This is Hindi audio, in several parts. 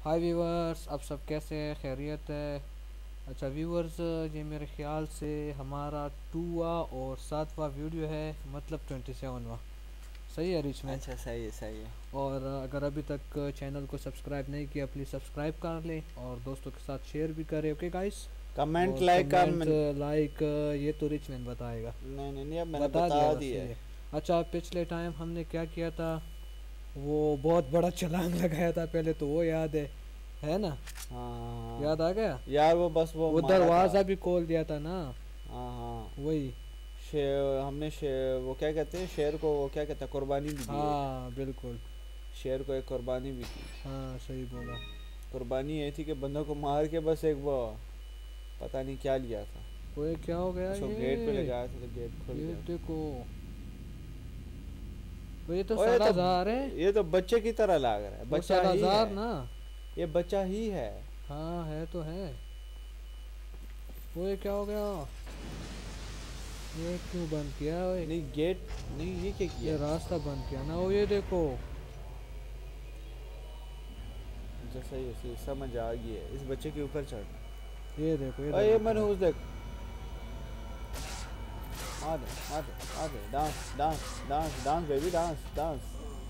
हाय व्यूवर्स, आप सब कैसे हैं? खैरियत है? अच्छा व्यूवर्स, ये मेरे ख्याल से हमारा 2वां और 7वां वीडियो है, मतलब 27वां। सही है रिचमैन? अच्छा, सही है सही है। और अगर अभी तक चैनल को सब्सक्राइब नहीं किया, प्लीज़ सब्सक्राइब कर लें और दोस्तों के साथ शेयर भी करें। Okay guys? कमेंट और लाइक का कमेंट लाइक ये तो रिचमैन बताएगा। नहीं नहीं नहीं, अब मैंने बता बता दिया, बस दिया सही है। है। अच्छा, पिछले टाइम हमने क्या किया था? वो बहुत बड़ा छलांग लगाया था पहले, तो वो याद है ना? हाँ याद आ गया? यार, वो बस वो वो मारा था। दरवाज़ा भी खोल दिया था ना? हाँ हाँ। वही। हमने शेर, वो क्या कहते हैं, शेर को वो क्या कहते हैं, कुर्बानी भी दी एक। हाँ बिल्कुल। शेर को एक कुर्बानी भी की। हाँ सही बोला। कुर्बानी ये थी कि बंदों को मार के बस एक वो पता नहीं क्या लिया था। ओए क्या हो गया उसको गेट पे लगाया था तो गेट खुल ये गया। देखो। वो ये तो ओए सालाजार है। ये तो बच्चे की तरह लग रहा है, वो बच्चा ही है। सालाजार ना? ये बच्चा ही है। हाँ है तो है। ओए क्या हो गया? ये क्यों बंद किया? ओए नहीं गेट नहीं, ये क्या ये किया। रास्ता बंद किया ना? वो ये देखो। अच्छा सही है, सही समझ आ गई है, इस बच्चे के ऊपर चढ़ना। ये देखो, अरे इधर ये देखो। मनहूस देख। मार दे मार दे मार दे, dance dance dance dance baby, dance dance.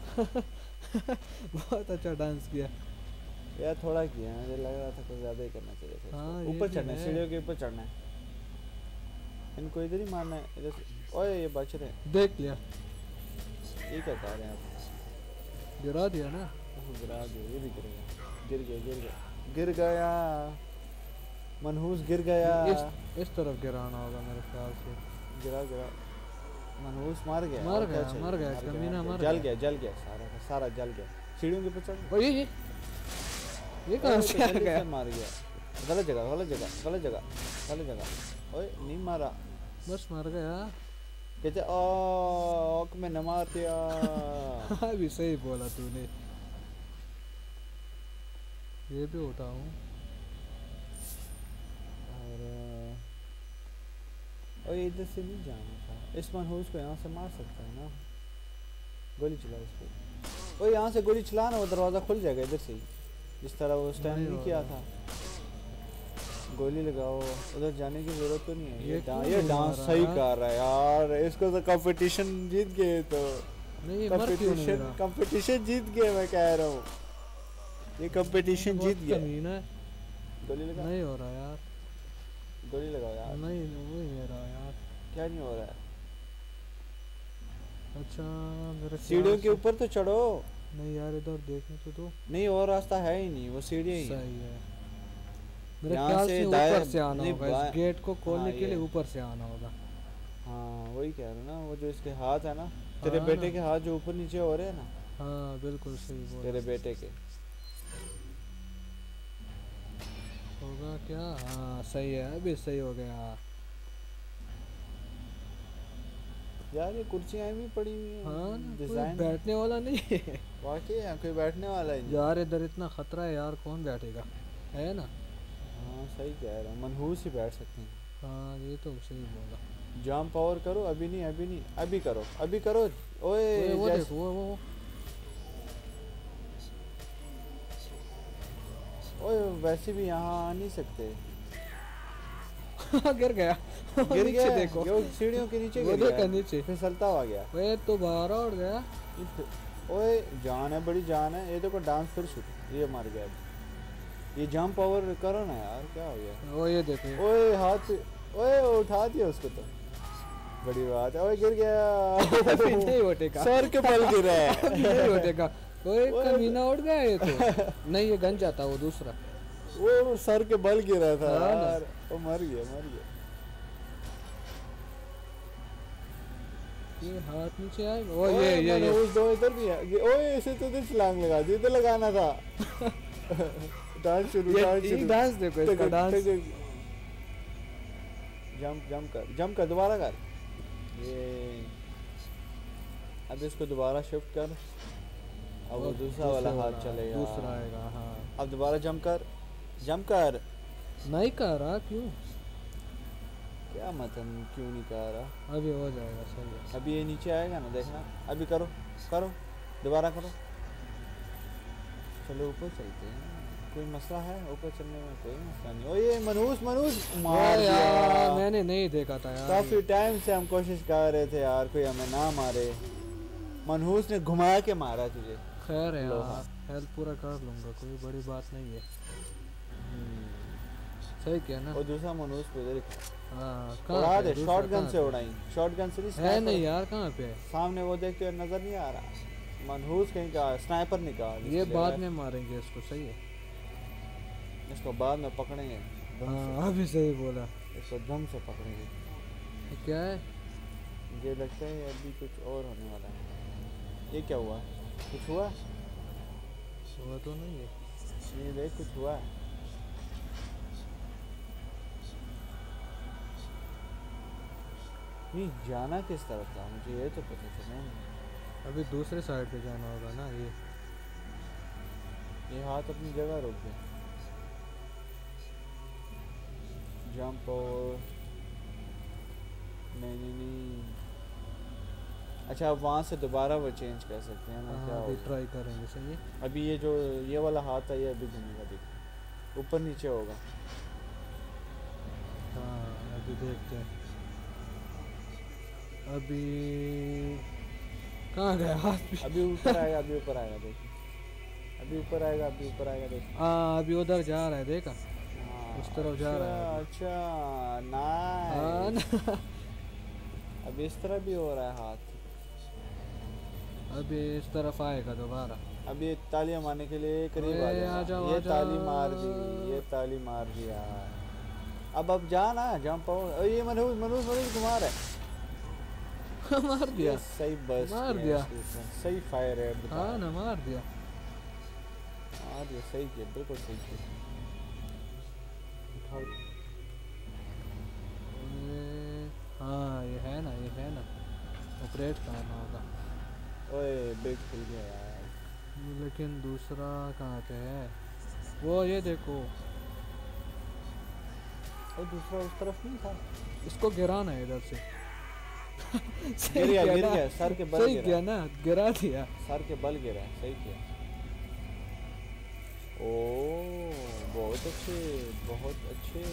बहुत अच्छा डांस किया। यार थोड़ा किया है, मुझे लग रहा था कुछ ज़्यादा ही करना चाहिए था हाँ इसको। ये ऊपर भी चढ़ना है, है। सीढ़ियों के ऊपर चढ़ना है। इनको इधर ही मारना है, इधर से। ओए ये बच रहे हैं। देख लिया। ये क्या कर रहे हैं आप। गिरा दिया ना? उसको गिरा दिया, ये भी गिरेगा। गिर गया गिर गया गिर गया। मनहूस गिर गया। इस तरफ गिराना होगा मेरे ख्याल से। गिरा गिरा। मनहूस मर गया, मर और क्या गया, चाहिए। मर गया, मर गया मर कमीना गया, मर जल गया। गया जल गया, सारा का सारा जल गया। सीढ़ियों के ऊपर चढ़। ओ ये कहाँ ओए तो से आ जल्दी गया? से मार गया। गलत जगह गलत जगह गलत जगह गलत जगह। ओए नहीं मारा। बस मर गया। कहते ओ में न मार दिया। हाँ भी सही बोला तूने। ये भी उठाऊं? और ओए इधर से नहीं जाना था, इस मनहूस को यहाँ से मार सकता है ना। गोली चला इस पर। ओए यहाँ से गोली चला ना, वो दरवाज़ा खुल जाएगा इधर से ही, जिस तरह वो उस टाइम नहीं नहीं हो किया रहा। था। गोली लगाओ, उधर जाने की जरूरत तो नहीं है। ये क्यों ये नहीं डांस मारा सही यार? कर रहा है यार, इसको तो कंपटीशन जीत गए तो। नहीं ये मर क्यों नहीं कंपटीशन रहा? कंपटीशन जीत गए, मैं कह रहा हूँ। ये ये तो कंपटीशन जीत बहुत गया। कमीना है। गोली लगा। नहीं हो रहा यार। गोली लगाओ यार। नहीं वो ही नहीं रहा यार। क्या नहीं हो रहा है। अच्छा मेरे ख्याल सीढ़ियों के से। ऊपर तो चढ़ो। नहीं यार, इधर देखने तो दो। नहीं और रास्ता है ही नहीं, वो सीढ़ियाँ ही हैं। सही है। मेरे यहाँ ख्याल से से दाएं ऊपर से आना नहीं होगा, इस गेट को हाँ खोलने के लिए ये। ऊपर से आना होगा। हाँ वही कह रहा हूँ ना, वो जो इसके हाथ है ना, तेरे हाँ बेटे ना? के हाथ जो ऊपर नीचे हो रहे हैं ना, हाँ बिल्कुल सही बोला। तेरे बेटे के। होगा क्या? हाँ सही है, अभी सही हो गया। यार ये कुर्सियाँ भी पड़ी हुई हाँ हैं, ना, कोई डिजाइन। बैठने वाला नहीं है। वाकई यहाँ कोई बैठने वाला ही नहीं। यार इधर इतना खतरा है यार, कौन बैठेगा? है ना? हाँ सही कह रहा हूँ, मनहूस ही बैठ सकते हैं। हाँ ये तो सही बोला। जंप पावर करो, अभी नहीं अभी नहीं, अभी करो अभी करो। ओए वो जैस देखो वो ओए वैसे भी यहाँ आ नहीं सकते। गिर गया। गिर नीचे गया, देखो। ये सीढ़ियों के नीचे वो गिर देखा गया, नीचे। फिसलता हुआ गया। वे तो बाहर उड़ गया। ओए जान है, बड़ी जान है। ये देखो डांस फिर शुरू, ये मर गया अभी। ये जंप पावर करो ना यार, क्या हो गया। वो ये देखो। ओए हाथ, ओए उठा दिया उसको तो, बड़ी बात है। ओए गिर गया। अभी नहीं उठेगा। सर के बल गिरा है। अभी नहीं उठेगा। ओए कमीना उड़ गया ये तो। नहीं ये गंजा था, वो दूसरा। वो सर के बल गिरा था हाँ ना। यार, वो मर गया मर गया। ये हाथ नीचे आए। ओ ओए ये मैंने उस दो इधर भी है। ओए इसे तो इधर छलांग लगा दी, इधर लगाना था। डांस शुरू डांस ये शुरू। डांस देखो, इसका डांस। जंप कर दोबारा कर। ये अब इसको दोबारा शिफ्ट कर। अब वो दूसरा वाला हाथ चलेगा। दूसरा आएगा हाँ। अब दोबारा जंप कर, जंप कर। नहीं कर रहा क्यों? क्या मतलब क्यों नहीं कर रहा। अभी हो जाएगा, सही है। अभी ये नीचे आएगा ना, देखना। अभी करो करो, दोबारा करो। चलो ऊपर चलते हैं। कोई मसला है ऊपर चलने में? कोई मसला नहीं। ओ ये मनहूस मनहूस मार अरे दिया। यार मैंने नहीं देखा था यार। काफी टाइम से हम कोशिश कर रहे थे यार कोई हमें ना मारे। मनहूस ने घुमा के मारा तुझे। खैर है लोहा। यार, हेल्प पूरा कर लूंगा, कोई बड़ी बात नहीं है। सही क्या ना। और दूसरा मनहूस को इधर ही खड़ा। हाँ उड़ा कहाँ दे, पे दूसरा, शॉटगन कहाँ से पे? उड़ाई। शॉटगन से नहीं, है स्नाइपर। नहीं यार, कहाँ पे है? सामने वो देखते हुए नजर नहीं आ रहा। मनहूस कहीं का स्नाइपर निकाल। ये बाद में मारेंगे इसको, सही है। इसको बाद में पकड़ेंगे। दम से। हाँ अभी सही बोला। इसको दम से पकड़ेंगे। ये क्या है? मुझे लगता है अभी कुछ और होने वाला है। ये क्या हुआ? कुछ हुआ? वो तो नहीं है। ये देख कुछ हुआ। नहीं जाना किस तरफ था मुझे ये तो पता चला नहीं। अभी दूसरे साइड पे जाना होगा ना। ये हाथ अपनी जगह रोक गया। जंप और नहीं। अच्छा अब वहाँ से दोबारा वो चेंज कर सकते हैं ना? क्या हाँ अभी होगा? ट्राई करेंगे, सही है। अभी ये जो ये वाला हाथ है ये अभी घूमेगा, देखो ऊपर नीचे होगा। हाँ अभी देखते हैं। अभी कहाँ गया हाथ भी? अभी ऊपर आएगा, अभी ऊपर आएगा देखो। अभी ऊपर आएगा, अभी ऊपर आएगा देखो। हाँ अभी उधर जा रहा है, देखा? हाँ, उस तरफ जा रहा है अभी। अच्छा हाँ नाइस। ना। अब इस तरह भी हो रहा है हाथ। अभी इस तरफ आएगा दोबारा। अब ये तालियां मारने के लिए करीब आ ओए, आ जाएगा। जाओ, ये आ ताली जाओ। मार दी, ये ताली मार दिया। अब जा ना, जंप आओ। ये मनहूस मनहूस मनहूस घुमा रहा है। मार दिया। ये सही बस मार किया दिया। इसके ऊपर। सही फायर है। हाँ ना, मार दिया। मार दिया, सही किया, बिल्कुल सही किया। उठाओ। हाँ ये है ना ऑपरेट करना होगा। ओए ब्रिज खुल गया यार। लेकिन दूसरा कहाँ पे है? वो ये देखो। और दूसरा उस तरफ नहीं था। इसको गिराना है इधर से। गिर गया, किया गिर ना? गया, सर के बल सही गिरा। किया ना, गिरा दिया। सर के बल गिरा, सही किया। ओ बहुत अच्छे, बहुत अच्छे।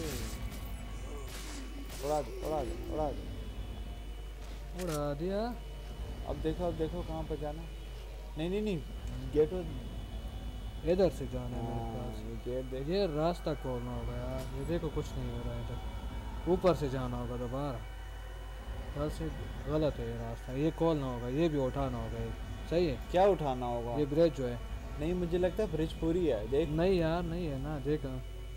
उड़ा दे, उड़ा दे, उड़ा दे। उड़ा दिया। अब देखो कहाँ पर जाना। नहीं गेट इधर से जाना है मेरे पास। ये गेट देख। ये रास्ता खोलना होगा यार। ये देखो कुछ नहीं हो रहा है इधर। ऊपर से जाना होगा दोबारा। इधर से गलत है ये रास्ता। ये खोलना होगा, ये भी उठाना होगा। ये सही है। क्या उठाना होगा? ये ब्रिज जो है। नहीं मुझे लगता है ब्रिज पूरी है, देख। नहीं यार नहीं है ना, देखा।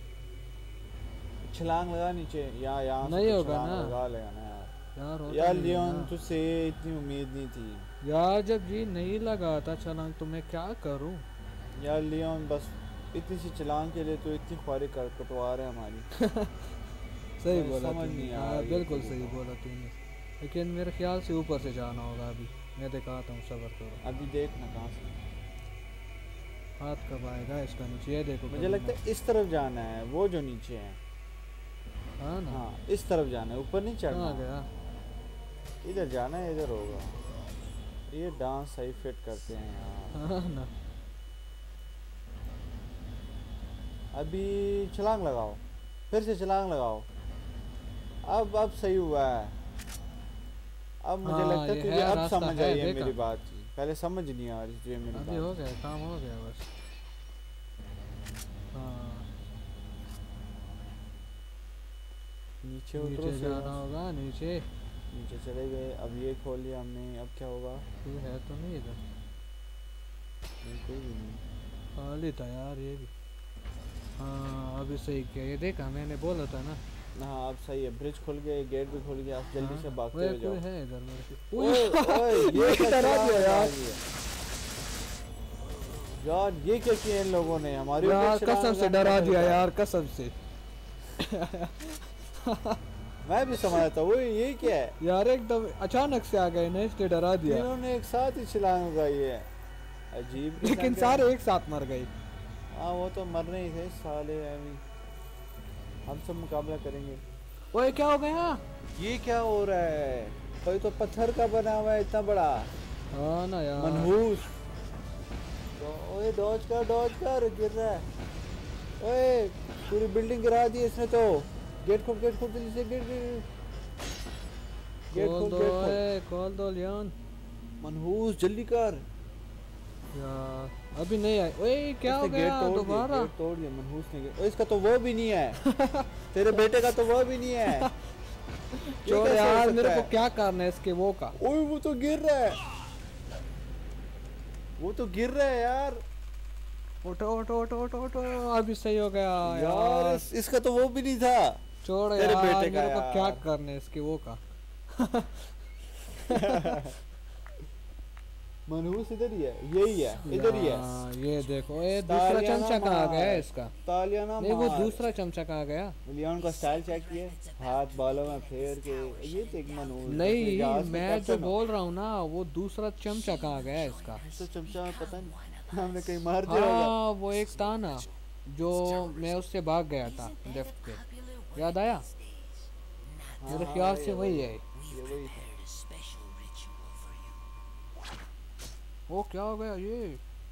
छलांग लगा नीचे, यहाँ से नहीं तो होगा छलांग ना। लगा लेगा ना यार। यार होता यार नहीं है लियोन ना। तुझसे इतनी उम्मीद नहीं थी यार जब जी नहीं लगा था छलांग तो मैं क्या करूं? यार। लियोन बस इतनी सी छलांग के लिए तो इतनी ख्वारी कर कटवा रहे हमारी। सही मुझे बोला समझ तूने। नहीं आ हाँ रही है बिल्कुल तुझे सही तो। बोला तूने। लेकिन मेरे ख्याल से ऊपर से जाना होगा अभी। मैं दिखाता हूँ, सब्र करो। अभी देखना कहाँ से। हाथ कब आएगा इसका नीचे? ये देखो मुझे लगता है इस तरफ जाना है, वो जो नीचे है। हाँ ना। हाँ इस तरफ जाना है, ऊपर नहीं कहाँ चढ़ना। गया? इधर जाना है, इधर होगा। ये डांस सही फिट करते हैं यार। हाँ ना। अभी छलांग लगाओ, फिर से छलांग लगाओ। अब सही हुआ है। अब मुझे हाँ, लगता है ये तुझे है, अब रास्ता समझ है, आई है देखा। मेरी बात की। पहले समझ नहीं आ रही तुझे मेरी अभी हो बात। गया, काम हो गया बस। हाँ नीचे उतरो नीचे से जाना होगा, नीचे। नीचे चले गए। अब ये खोल लिया हमने, अब क्या होगा? कोई है तो नहीं इधर? नहीं, कोई भी नहीं। खाली था यार ये भी। हाँ अभी सही किया, ये देखा मैंने बोला था ना। हाँ अब सही है, ब्रिज खुल गया, गेट भी खुल गया। अब जल्दी से भागते ओए, हुए जाओ। कोई है इधर मेरे को। ओए ओए ये क्या डरा छलांग दिया यार। लगा दी है? यार ये क्या किया इन लोगों ने हमारे ऊपर यार छलांग कसम से लगाने डरा का दिया तरीका। यार, कसम से। मैं भी समझा था वो ये क्या है। यार एकदम अचानक से आ गए ना, इसलिए डरा दिया। इन्होंने एक साथ ही छलांग लगाई है। अजीब किस्म लेकिन के- सारे एक साथ मर गए। हाँ वो तो मरने ही थे साले। अभी हम सब मुकाबला करेंगे। ओए क्या हो गया? ये क्या हो रहा है? कोई तो पत्थर का बना हुआ है इतना बड़ा। हाँ ना यार। मनहूस। तो ओए डॉज कर गिर रहा है। ओए पूरी बिल्डिंग गिरा दी इसने तो। गेट खोल जल्दी से, गेट खोल दो, गेट खोल। खोल दो लियोन। मनहूस जल्दी कर यार अभी नहीं आए। ओए क्या हो गया दोबारा? गेट तोड़ दिया मनहूस ने। ओए इसका तो वो भी नहीं है। तेरे बेटे का तो वो भी नहीं है। छोड़ यार, मेरे को क्या करना है इसके वो का। ओए वो तो गिर रहा है, वो तो गिर रहा है यार। उठो उठो उठो उठो उठो, अभी सही हो गया यार इसका तो वो भी नहीं था। छोड़ तेरे यार, बेटे का मेरे को क्या यार। करना है इसके वो का। मनहूस इधर ही है, यही है, इधर ही है। ये देखो, ये दूसरा चमचा कहाँ गया है इसका? तालियां ना नहीं वो मार। दूसरा चमचा कहाँ गया? लियोन का स्टाइल चेक किए, हाथ बालों में फेर के। ये तो एक मनहूस। नहीं मैं जो बोल रहा हूँ ना, वो दूसरा चमचा कहाँ गया है इसका? तो चमचा में पता नहीं, हमने कहीं मार दिया होगा। हाँ वो एक था ना जो मैं उससे भाग गया था लेफ्ट पे, याद आया? मेरे ख्याल से वही है। ये वही था। वो क्या हो गया ये?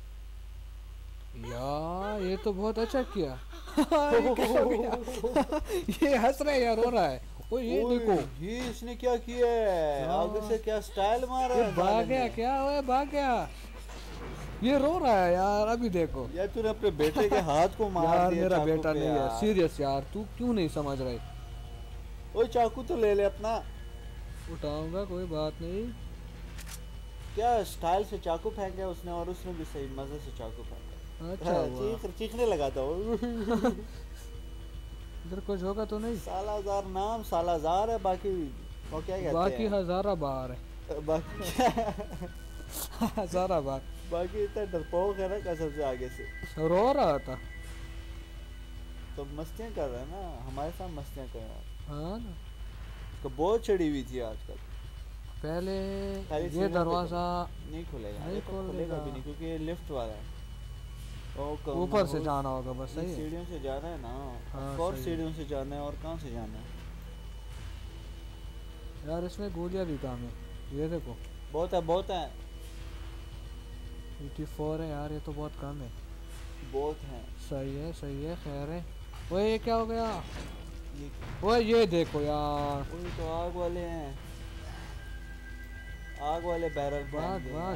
यार ये तो बहुत अच्छा किया। ये क्या हो गया? ये हंस रहा है यार, रो रहा है। ओ ये देखो, ये इसने क्या किया है, आगे से क्या स्टाइल मारा ये है। भाग गया क्या? ओए भाग गया। ये रो रहा है यार, अभी देखो। यार तूने अपने बेटे के हाथ को मार यार दिया। मेरा चाकू बेटा पे नहीं है, यार। सीरियस यार, तू क्यों नहीं समझ रहा है? ओए चाकू तो ले ले अपना। उठाऊंगा, कोई बात नहीं। क्या स्टाइल से चाकू फेंका उसने, और उसने भी सही मजे से चाकू फेंका। अच्छा हुआ। चीखने लगा था वो। इधर कुछ होगा तो नहीं? सालाजार नाम सालाजार है, बाकी वो क्या कहते बाकी हैं? हजारा बार है। बाकी हजारा बार। बाकी इतना डरपोक है ना कसम से आगे से। रो रहा था। तो मस्तियाँ कर रहा है ना, हमारे साथ मस्तियाँ कर रहा है। हाँ ना, तो बहुत चढ़ी हुई थी आजकल। पहले खाली ये सीढ़ियों पे दरवाजा नहीं खुलेगा, नहीं ये तो खुलेगा खुलेगा। भी नहीं क्योंकि ये लिफ्ट वाला है। ऊपर से जाना होगा बस, सही है। सीढ़ियों से जाना है ना। हाँ, और सही है। सीढ़ियों से जाना है, और कहाँ से जाना है? यार इसमें गोलियां भी काम है, ये देखो। बहुत है, बहुत है, 84 है यार, ये तो बहुत कम है। बहुत है। सही है, खैर है। ओए ये क्या हो गया? ये ओए ये देखो यार। वही तो आग वाले हैं, आग वाले बैरल। भाग, भाग।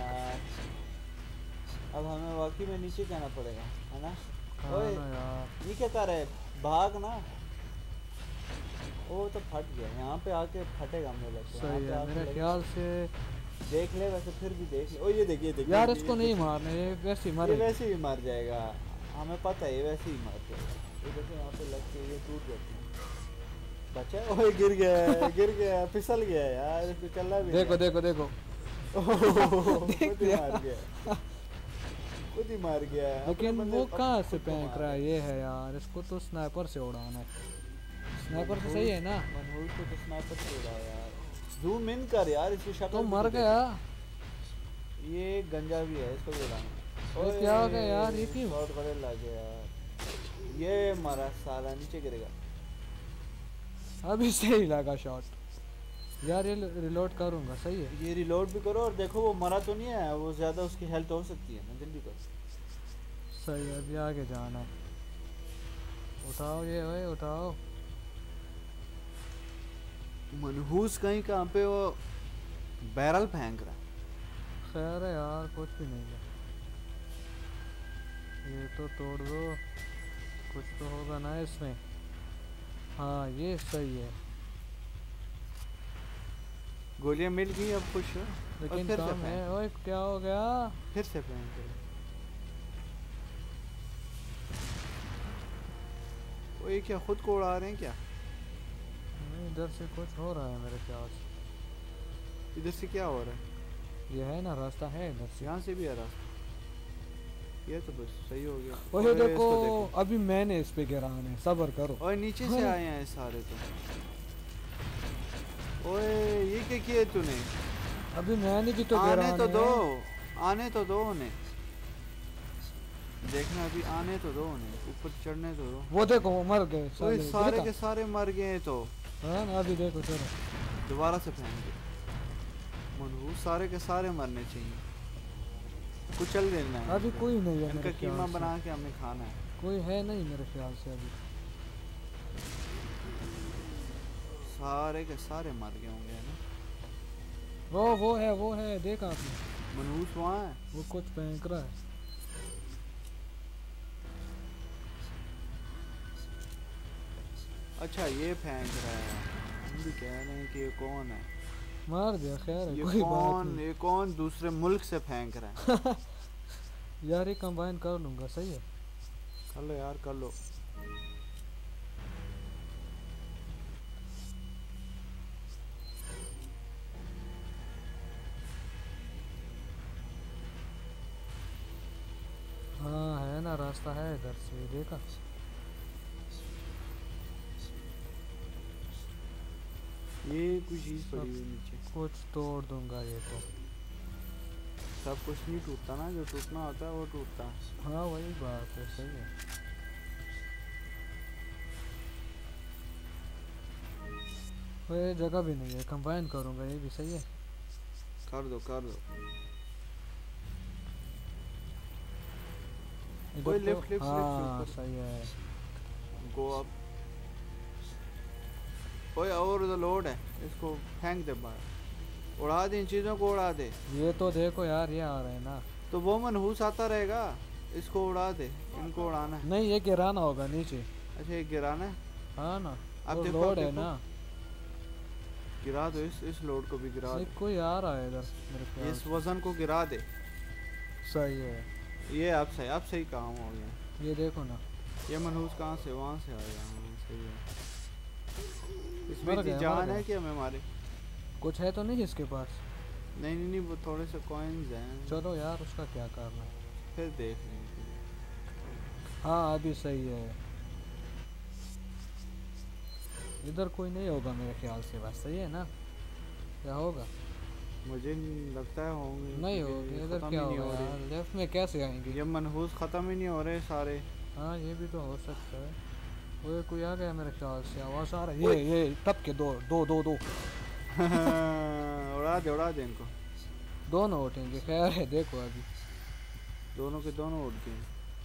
अब हमें वाकई में नीचे जाना पड़ेगा, है ना? हाँ ओए ना यार। ये क्या कर रहे हैं, भाग ना। वो तो फट गया, यहाँ पे आके फटेगा मुझे लगता है। सही यहाँ पे है, आके मेरे लगे- ख्याल से। देख ले वैसे, फिर भी देख ले। ओ ये देखिए, देखिए यार इसको नहीं मारना, ये वैसे ही ये मरेगा। वैसे ही मर जाएगा, हमें पता है ये वैसे ही मर जाएगा। ये देखो यहाँ पे लग के ये टूट जाते हैं। बचा? ओए गिर गया, गिर गया, फिसल गया यार, इसको चलना भी देखो नहीं। देखो देखो। खुद ही मार गया, खुद ही मार गया। लेकिन अपने वो बंदे- कहाँ से खुद को फेंक मार रहा है? ये है यार, इसको तो स्नाइपर से उड़ाना है। स्नाइपर से सही है ना? मनहूस को तो स्नाइपर से उड़ा यार। जूम इन कर यार, इसकी शक्ल तो भी मर देख। गया। ये गंजा भी है, इसको भी उड़ाना। ये क्या हो गया यार, ये क्यों? शॉट बड़े लगे यार। ये मरा साला, नीचे गिरेगा। अभी सही लगा शॉट यार, ये रिलोड करूंगा। सही है। ये रिलोड भी करो, और देखो वो मरा तो नहीं है, वो ज्यादा उसकी हेल्थ हो सकती है ना, जल्दी करो। सही है, अभी आगे जाना है। उठाओ ये, ओए उठाओ। मनहूस कहीं कहाँ पे वो बैरल फेंक रहा है। खैर है यार, कुछ भी नहीं है। ये तो तोड़ दो, कुछ तो होगा ना इसमें। हाँ ये सही है, गोलियां मिल गई, अब खुश हो। लेकिन फिर से कम है। फेंक, ओए क्या हो गया? फिर से फेंक दे। वो ये क्या खुद को उड़ा रहे हैं क्या? नहीं, इधर से कुछ हो रहा है मेरे ख्याल से। इधर से क्या हो रहा है? ये है ना, रास्ता है इधर से। यहाँ से भी आ रहा। ये तो बस सही हो गया। ओए ओए, देखो, इसको अभी मैंने इस पे गिराना है, सब्र करो। ओए नीचे से आए हैं सारे तो। ओए ये क्या किया तूने? अभी मैंने भी तो आने गिराने तो दो, हैं। आने तो दो उन्हें। देखना अभी आने तो दो उन्हें, ऊपर चढ़ने तो दो। वो देखो वो मर गए ओए साले, सारे देखा? के सारे मर गए तो। हाँ ना, अभी देखो चलो। दोबारा से फेंक दे। मनहूस सारे के सारे मरने चाहिए, कुछ चल देना है। अभी कोई नहीं है इनका मेरे कीमा ख्याल से। बना के हमें खाना है। कोई है नहीं मेरे ख्याल से अभी। सारे के सारे मर गए होंगे है ना। वो है देखा आपने? मनहूस वहाँ है। वो कुछ फेंक रहा है। अच्छा ये फेंक रहा है। हम भी कह रहे हैं कि ये कौन है। मार दिया खैर है, ये कोई बात कौन नहीं। ये कौन दूसरे मुल्क से फेंक रहा है। यार ये कंबाइन कर लूंगा, सही है। कर लो यार कर लो। हाँ है ना, रास्ता है इधर से, देखा? ये कुछ चीज पड़ी हुई नीचे। कुछ तोड़ दूंगा ये तो। सब कुछ नहीं टूटता ना, जो टूटना होता है वो टूटता है। हाँ वही बात है, सही है। ये जगह भी नहीं है, कंबाइन करूंगा, ये भी सही है। कर दो कर दो। इधर ओए तो- लेफ्ट लेफ्ट हाँ लेफ्ट सही है। Go up. ओए और उधर लोड है, इसको फेंक दे बाहर। उड़ा दे इन चीजों को, उड़ा दे। ये तो देखो यार, ये आ रहे हैं ना। तो वो मनहूस आता रहेगा, इसको उड़ा दे। इनको उड़ाना है। नहीं, ये गिराना होगा नीचे। अच्छा ये गिराना है। हाँ ना, अब वो देखो, लोड अब है देखो। ना। गिरा दो इस लोड को भी गिरा ये दे। कोई आ रहा है इधर मेरे ख्याल इस से। वजन को गिरा दे। सही है। ये अब सही काम हो गया। ये देखो ना, ये मनहूस कहाँ से, वहाँ से आया। हाँ सही है। इसमें मर इतनी गया, जान मर है गया। कि हमें मारे। कुछ है तो नहीं इसके पास? नहीं नहीं नहीं, वो थोड़े से कॉइन्स हैं। चलो यार, उसका क्या करना है। फिर देख लेंगे। हाँ अभी सही है। इधर कोई नहीं होगा मेरे ख्याल से, बस सही है ना? क्या होगा? मुझे नहीं लगता है होंगे। नहीं क्योंकि होगी इधर, खत्म क्या ही नहीं होगा हो यार? रहे। लेफ्ट में कैसे आएंगे? ये मनहूस खत्म ही नहीं हो रहे सारे। हाँ ये भी तो हो सकता है। वो कोई आ गया मेरे ख्याल से, आवाज आ रहा है। ये टप के दो दो दो दो उड़ा दे इनको। दोनों उठेंगे, खैर है, देखो अभी। दोनों के दोनों उड़ गए।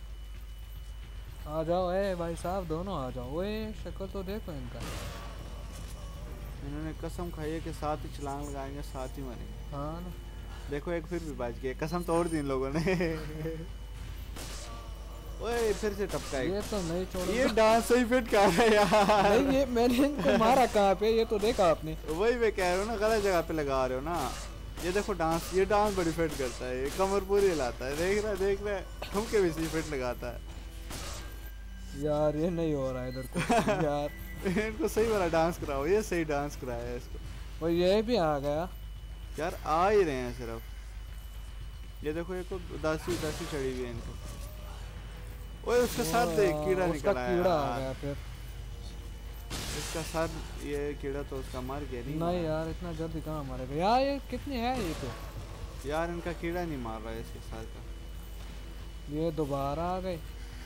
आ जाओ ए भाई साहब, दोनों आ जाओ। ओए शक्ल तो देखो इनका। इन्होंने कसम खाई है कि साथ ही छलांग लगाएंगे, साथ ही मरेंगे। हाँ ना। देखो एक फिर भी बच गए, कसम तोड़ दी इन लोगों ने। ओए फिर से टपका एक। ये तो नहीं छोड़। ये डांस सही फिट कर रहा है यार। नहीं, ये मैंने इनको मारा कहाँ पे, ये तो देखा आपने? वही मैं कह रहा हूँ ना, गलत जगह पे लगा रहे हो ना। ये देखो डांस, ये डांस बड़ी फिट करता है। ये कमर पूरी हिलाता है, देख रहा है। ठुमके भी सही फिट लगाता है। यार ये नहीं हो रहा है इधर को। यार इनको सही वाला डांस कराओ, ये सही डांस कराया है इसको। और ये भी आ गया। यार आ ही रहे हैं सिर्फ। ये देखो, एक उदासी चढ़ी हुई है इनको। ओए उसका सर देख, कीड़ा उसका निकला है कीड़ा आ यार। गया फिर। इसका सर, ये कीड़ा तो उसका मर गया। नहीं यार, इतना जल्दी कहाँ मरेगा यार? ये कितनी है ये तो? यार इनका कीड़ा नहीं मार रहा है इसके सर का। ये दोबारा आ गए।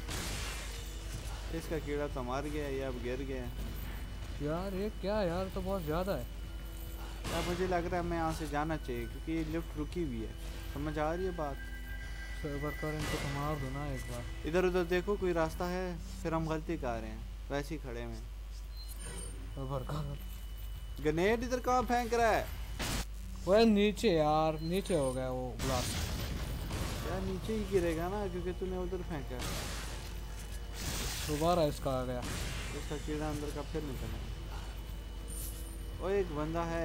इसका कीड़ा तो मर गया, ये अब गिर गया। यार ये क्या यार, तो बहुत ज़्यादा है। यार मुझे लग रहा है मैं यहाँ से जाना चाहिए, क्योंकि ये लिफ्ट रुकी हुई है। समझ आ रही है बात? सर्वर कर इनको तो मार दो ना एक बार। इधर उधर देखो, कोई रास्ता है? फिर हम गलती कर रहे हैं, वैसे ही खड़े हैं। सर्वर कर। ग्रेनेड इधर कहाँ फेंक रहा है? वो नीचे यार, नीचे हो गया वो ब्लास्ट। यार नीचे ही गिरेगा ना, क्योंकि तूने उधर फेंका। दोबारा इसका आ गया। इसका कीड़ा अंदर का फिर निकला। ओए एक बंदा है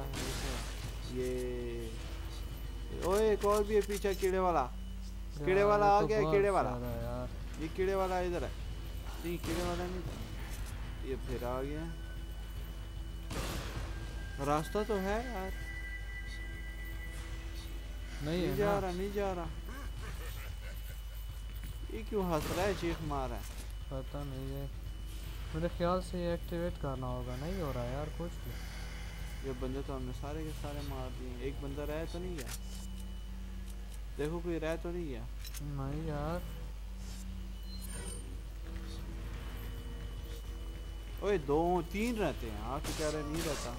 ये। ओए एक और भी है पीछे, कीड़े वाला आ गया। कीड़े वाला यार, ये कीड़े वाला इधर है। नहीं कीड़े वाला नहीं था, ये फिर आ गया। रास्ता तो है यार। नहीं है नहीं जा रहा। ये क्यों हंस रहा है, चीख मार रहा है? पता नहीं है, मेरे ख्याल से ये एक्टिवेट करना होगा। नहीं हो रहा यार कुछ भी। ये बंदे तो हमने सारे के सारे मार दिए। एक बंदा रह तो नहीं गया? देखो कोई रह तो नहीं गया? नहीं यार। ओए 2-3 रहते हैं। हाँ तो कह रहे नहीं रहता।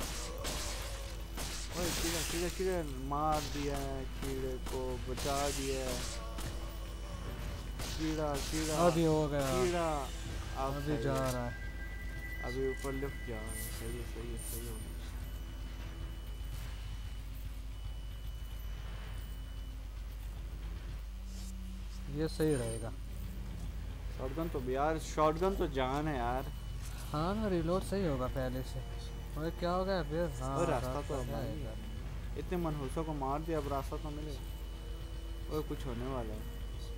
ओए कीड़ा मार दिया है, कीड़े को बचा दिया है। कीड़ा कीड़ा अभी हो गया, कीड़ा। अब अभी सही जा है। रहा है। अभी ऊपर लिफ्ट जा रहा है। सही है सही है सही हो गया। ये सही रहेगा। शॉटगन तो यार, शॉटगन तो जान है यार। हाँ ना, रिलोड सही होगा पहले से। और क्या हो गया फिर? हाँ और रास्ता तो अब क्या मिल है गया। इधर? इतने मनहूसों को मार दिया, अब रास्ता तो मिले। और कुछ होने वाला है।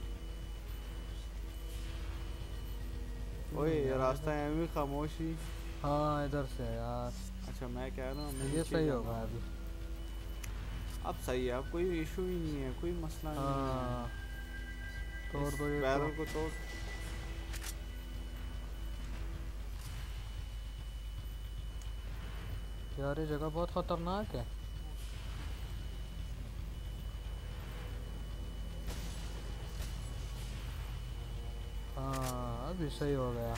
ओए यार रास्ता है भी खामोशी। हाँ इधर से है यार। अच्छा मैं कह रहा हूँ ये सही होगा अभी। अब सही है, अब कोई इशू ही नहीं है, कोई मसला नहीं हाँ है। तोड़ इस दो ये तो। बैरल को तोड़। यार ये जगह बहुत खतरनाक है। हाँ अभी सही हो गया।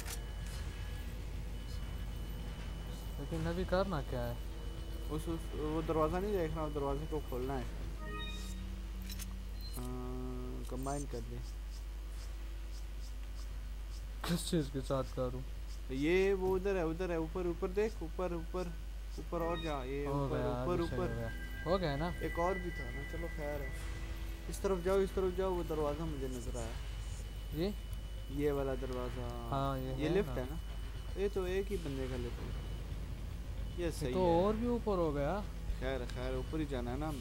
लेकिन अभी करना क्या है? उस वो दरवाज़ा नहीं देखना, उस दरवाजे को खोलना है। कंबाइन कर दे। किस चीज़ के साथ करूँ? ये वो उधर है, ऊपर ऊपर देख, ऊपर ऊपर ऊपर और जा। ये हो ऊपर गया, ऊपर अभी सही हो ऊपर। गया। हो गया ना? एक और भी था ना, चलो खैर है। इस तरफ जाओ इस तरफ जाओ, वो दरवाज़ा मुझे नजर आया। ये वाला दरवाज़ा। हाँ ये है लिफ्ट ना। है ना? ये तो एक ही बंदे का लिफ्ट है। ये ये सही तो है। और भी ऊपर हो गया। खैर खैर ऊपर ही जाना है ना।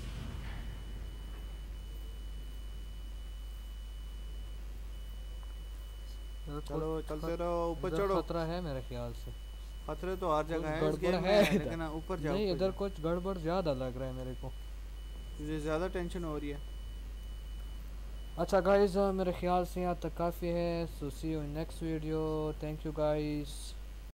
इधर चलो कुछ चलते रहो, ऊपर इधर चढ़ो। खतरा है मेरे ख्याल से। खतरे तो हर कुछ जगह है इस गड़बड़ गेम है में, इधर। लेकिन ऊपर जाओ नहीं ऊपर इधर जाओ। कुछ गड़बड़ ज़्यादा लग रहा है मेरे को। तुझे ज़्यादा टेंशन हो रही है। अच्छा गाइस, मेरे ख्याल से यहाँ तक काफ़ी है। So see you in next video. Thank you guys.